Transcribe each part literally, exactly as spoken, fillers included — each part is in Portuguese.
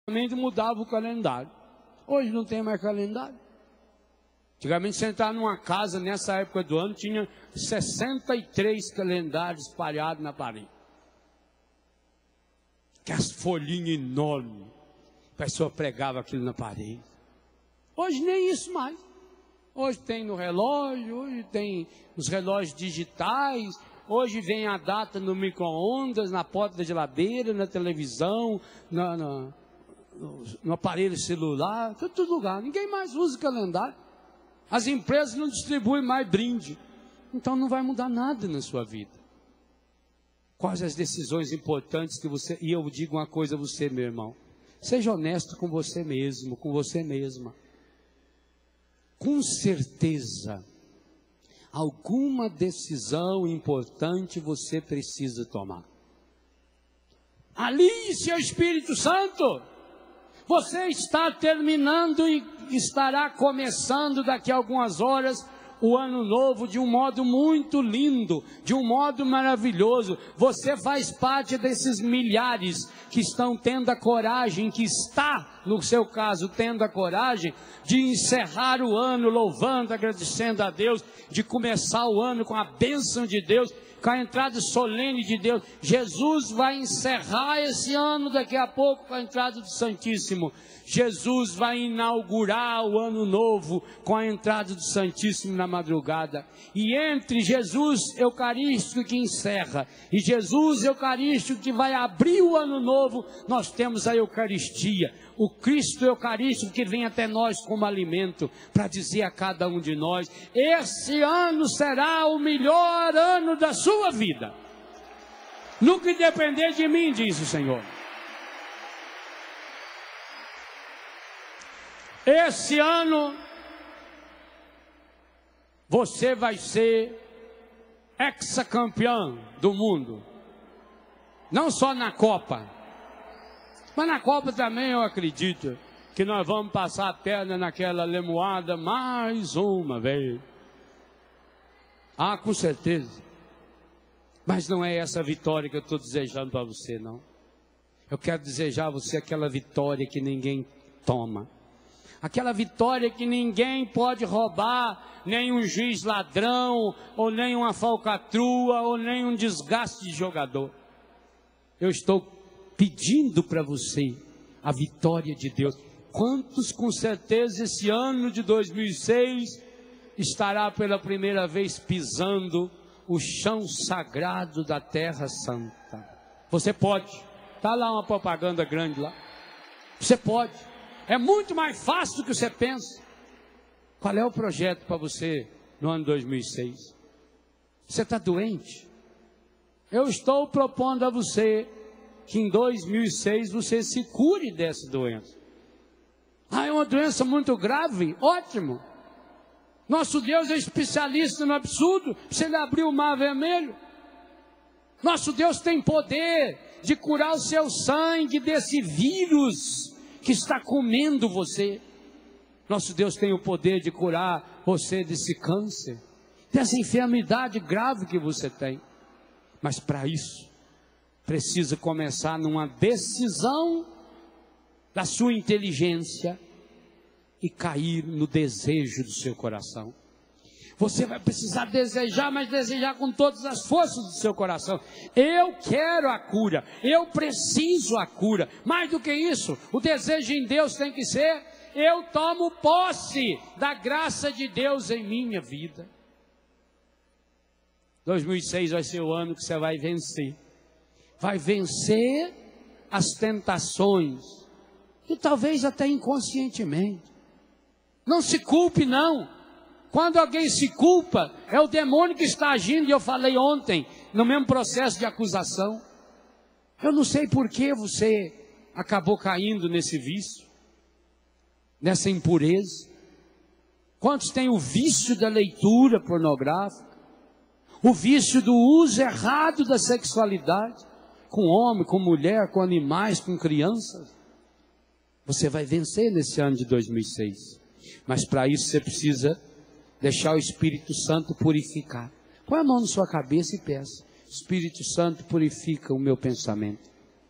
Antigamente mudava o calendário. Hoje não tem mais calendário. Antigamente você entrar numa casa nessa época do ano, tinha sessenta e três calendários espalhados na parede. Que as folhinhas enormes. A pessoa pregava aquilo na parede. Hoje nem isso mais. Hoje tem no relógio, hoje tem os relógios digitais. Hoje vem a data no micro-ondas, na porta da geladeira, na televisão, na, na, no, no aparelho celular, em todo lugar. Ninguém mais usa calendário. As empresas não distribuem mais brinde. Então não vai mudar nada na sua vida. Quais as decisões importantes que você... E eu digo uma coisa a você, meu irmão. Seja honesto com você mesmo, com você mesma. Com certeza, alguma decisão importante você precisa tomar. Alice ao Espírito Santo. Você está terminando e estará começando daqui a algumas horas o ano novo de um modo muito lindo, de um modo maravilhoso. Você faz parte desses milhares que estão tendo a coragem, que está, no seu caso, tendo a coragem de encerrar o ano louvando, agradecendo a Deus, de começar o ano com a bênção de Deus, com a entrada solene de Deus. Jesus vai encerrar esse ano daqui a pouco com a entrada do Santíssimo. Jesus vai inaugurar o ano novo com a entrada do Santíssimo na madrugada. E entre Jesus Eucarístico que encerra e Jesus Eucarístico que vai abrir o ano novo, nós temos a Eucaristia, o Cristo Eucarístico que vem até nós como alimento, para dizer a cada um de nós: esse ano será o melhor ano da sua vida. No que depender de mim, diz o Senhor. Esse ano, você vai ser hexacampeão do mundo. Não só na Copa, mas na Copa também eu acredito que nós vamos passar a perna naquela lemoada mais uma vez. Ah, com certeza. Mas não é essa vitória que eu estou desejando para você, não. Eu quero desejar a você aquela vitória que ninguém toma. Aquela vitória que ninguém pode roubar, nem um juiz ladrão, ou nem uma falcatrua, ou nem um desgaste de jogador. Eu estou pedindo para você a vitória de Deus. Quantos com certeza esse ano de dois mil e seis estará pela primeira vez pisando o chão sagrado da Terra Santa? Você pode. Está lá uma propaganda grande lá. Você pode. É muito mais fácil do que você pensa. Qual é o projeto para você no ano dois mil e seis? Você está doente? Eu estou propondo a você que em dois mil e seis você se cure dessa doença. Ah, é uma doença muito grave? Ótimo. Nosso Deus é especialista no absurdo. Se Ele abrir o mar vermelho. Nosso Deus tem poder de curar o seu sangue desse vírus que está comendo você. Nosso Deus tem o poder de curar você desse câncer, dessa enfermidade grave que você tem. Mas para isso, precisa começar numa decisão da sua inteligência e cair no desejo do seu coração. Você vai precisar desejar, mas desejar com todas as forças do seu coração. Eu quero a cura, eu preciso a cura. Mais do que isso, o desejo em Deus tem que ser: eu tomo posse da graça de Deus em minha vida. dois mil e seis vai ser o ano que você vai vencer. Vai vencer as tentações, e talvez até inconscientemente. Não se culpe, não. Quando alguém se culpa, é o demônio que está agindo. E eu falei ontem, no mesmo processo de acusação. Eu não sei por que você acabou caindo nesse vício, nessa impureza. Quantos têm o vício da leitura pornográfica, o vício do uso errado da sexualidade, com homem, com mulher, com animais, com crianças? Você vai vencer nesse ano de dois mil e seis. Mas para isso você precisa deixar o Espírito Santo purificar. Põe a mão na sua cabeça e peça: Espírito Santo, purifica o meu pensamento.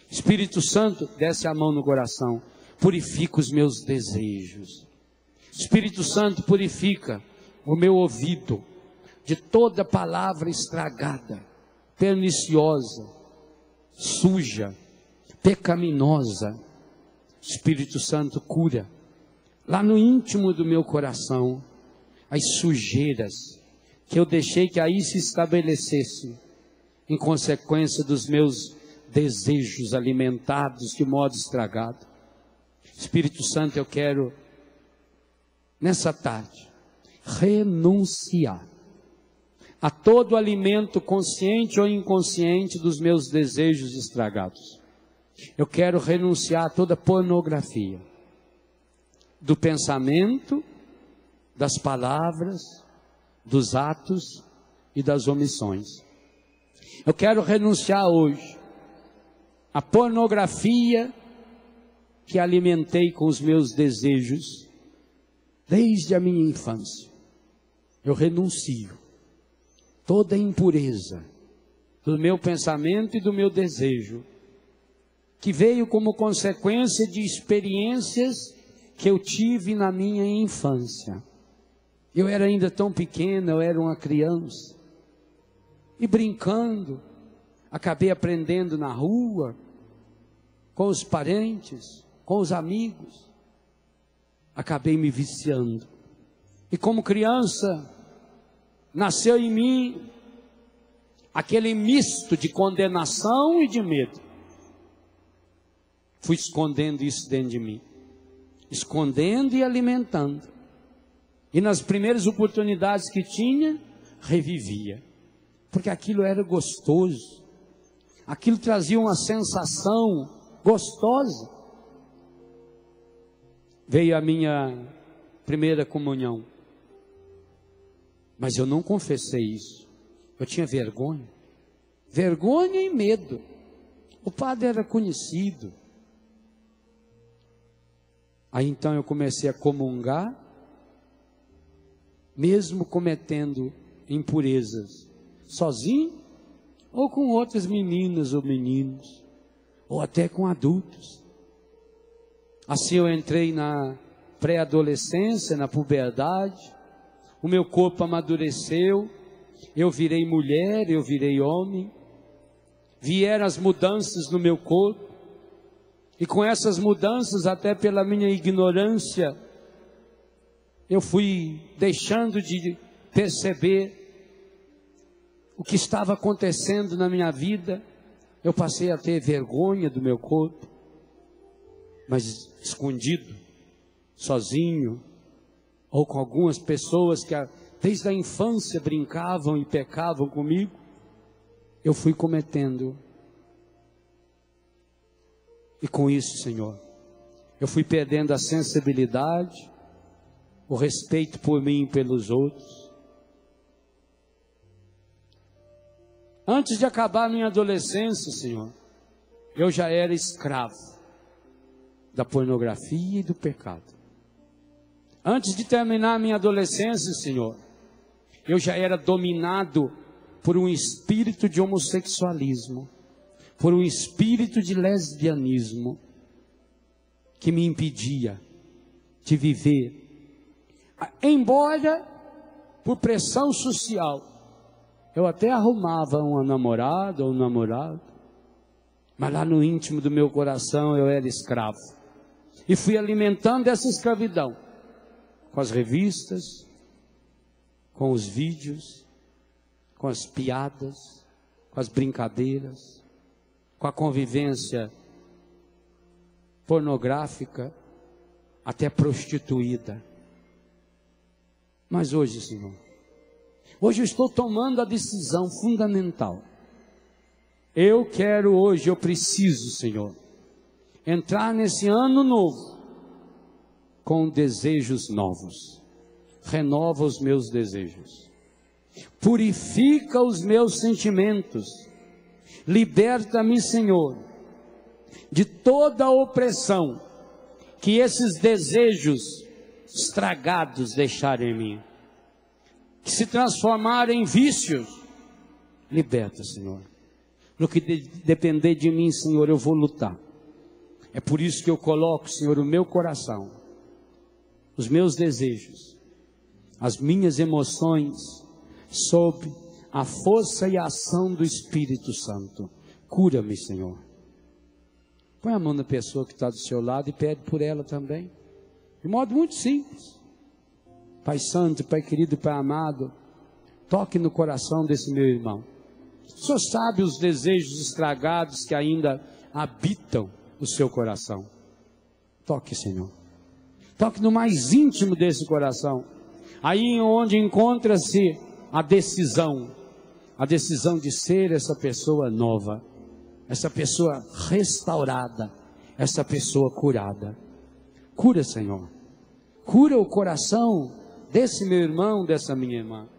Espírito Santo, desce a mão no coração, purifica os meus desejos. Espírito Santo, purifica o meu ouvido de toda palavra estragada, perniciosa, suja, pecaminosa. Espírito Santo, cura lá no íntimo do meu coração as sujeiras que eu deixei que aí se estabelecesse em consequência dos meus desejos alimentados de modo estragado. Espírito Santo, eu quero nessa tarde renunciar a todo alimento consciente ou inconsciente dos meus desejos estragados. Eu quero renunciar a toda pornografia do pensamento, das palavras, dos atos e das omissões. Eu quero renunciar hoje à pornografia que alimentei com os meus desejos desde a minha infância. Eu renuncio toda a impureza do meu pensamento e do meu desejo, que veio como consequência de experiências que eu tive na minha infância. Eu era ainda tão pequena, eu era uma criança, e brincando, acabei aprendendo na rua, com os parentes, com os amigos, acabei me viciando. E como criança, nasceu em mim aquele misto de condenação e de medo. Fui escondendo isso dentro de mim, escondendo e alimentando. E nas primeiras oportunidades que tinha, revivia, porque aquilo era gostoso, aquilo trazia uma sensação gostosa. Veio a minha primeira comunhão, mas eu não confessei isso, eu tinha vergonha, vergonha e medo. O padre era conhecido. Aí então eu comecei a comungar, mesmo cometendo impurezas, sozinho, ou com outras meninas ou meninos, ou até com adultos. Assim eu entrei na pré-adolescência, na puberdade, o meu corpo amadureceu, eu virei mulher, eu virei homem, vieram as mudanças no meu corpo, e com essas mudanças, até pela minha ignorância, eu fui deixando de perceber o que estava acontecendo na minha vida. Eu passei a ter vergonha do meu corpo, mas escondido, sozinho, ou com algumas pessoas que desde a infância brincavam e pecavam comigo, eu fui cometendo. E com isso, Senhor, eu fui perdendo a sensibilidade, o respeito por mim e pelos outros. Antes de acabar a minha adolescência, Senhor, eu já era escravo da pornografia e do pecado. Antes de terminar a minha adolescência, Senhor, eu já era dominado por um espírito de homossexualismo, por um espírito de lesbianismo, que me impedia de viver. Embora, por pressão social, eu até arrumava uma namorada ou um namorado, mas lá no íntimo do meu coração eu era escravo. E fui alimentando essa escravidão, com as revistas, com os vídeos, com as piadas, com as brincadeiras, com a convivência pornográfica, até prostituída. Mas hoje, Senhor, hoje eu estou tomando a decisão fundamental. Eu quero hoje, eu preciso, Senhor, entrar nesse ano novo com desejos novos. Renova os meus desejos, purifica os meus sentimentos, liberta-me, Senhor, de toda a opressão que esses desejos estragados deixaram em mim, que se transformaram em vícios. Liberta, Senhor, No que de, depender de mim, Senhor, eu vou lutar. É por isso que eu coloco, Senhor, o meu coração, os meus desejos, as minhas emoções, sob a força e a ação do Espírito Santo. Cura-me, Senhor. Põe a mão na pessoa que está do seu lado e pede por ela também. De modo muito simples. Pai Santo, Pai querido, Pai amado, toque no coração desse meu irmão. O Senhor sabe os desejos estragados que ainda habitam o seu coração. Toque, Senhor. Toque no mais íntimo desse coração. Aí onde encontra-se a decisão. A decisão de ser essa pessoa nova. Essa pessoa restaurada. Essa pessoa curada. Cura, Senhor. Cura o coração desse meu irmão, dessa minha irmã.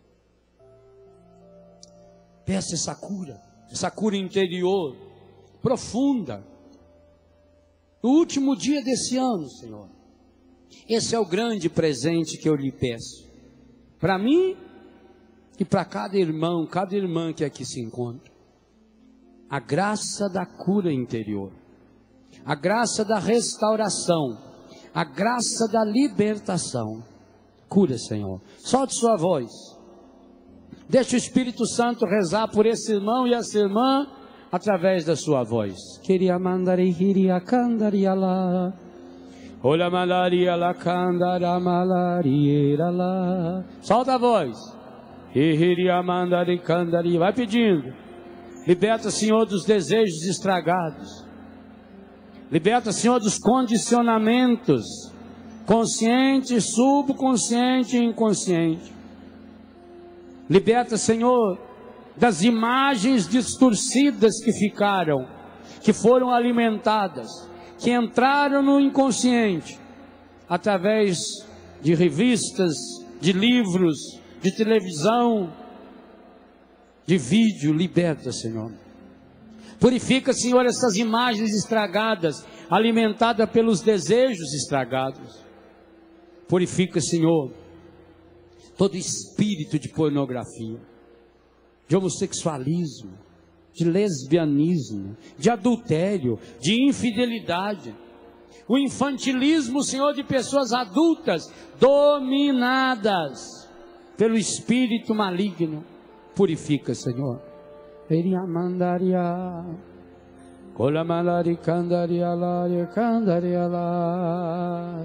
Peça essa cura, essa cura interior, profunda. No último dia desse ano, Senhor. Esse é o grande presente que eu lhe peço. Para mim e para cada irmão, cada irmã que aqui se encontra. A graça da cura interior. A graça da restauração. A graça da libertação. Cura, Senhor. Solte sua voz. Deixe o Espírito Santo rezar por esse irmão e essa irmã através da sua voz. Queria mandar iria candaria lá. Olha malaria la candara malaria lá. Solta a voz. Iria mandar candaria. Vai pedindo. Liberta, Senhor, dos desejos estragados. Liberta, Senhor, dos condicionamentos consciente, subconsciente e inconsciente. Liberta, Senhor, das imagens distorcidas que ficaram, que foram alimentadas, que entraram no inconsciente, através de revistas, de livros, de televisão, de vídeo. Liberta, Senhor. Purifica, Senhor, essas imagens estragadas, alimentadas pelos desejos estragados. Purifica, Senhor, todo espírito de pornografia, de homossexualismo, de lesbianismo, de adultério, de infidelidade, o infantilismo, Senhor, de pessoas adultas, dominadas pelo espírito maligno. Purifica, Senhor. Iria mandaria, cola malari candaria lá, candaria lá.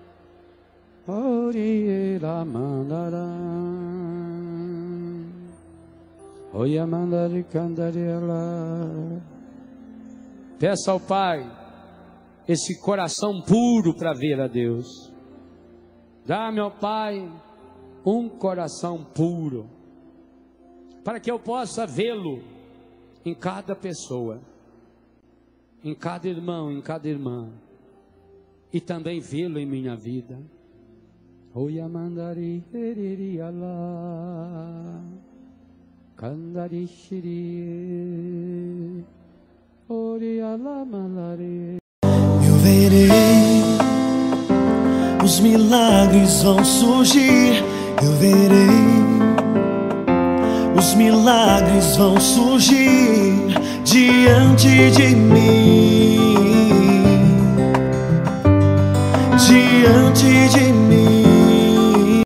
Oriela mandará, oia mandari candaria lá. Peça ao Pai esse coração puro para ver a Deus. Dá-me, ó Pai, um coração puro, para que eu possa vê-lo em cada pessoa, em cada irmão, em cada irmã, e também vê-lo em minha vida. Oia mandari heriria lá, candari shiri, oria lá malari. Eu verei, os milagres vão surgir. Eu verei, os milagres vão surgir diante de mim, diante de mim.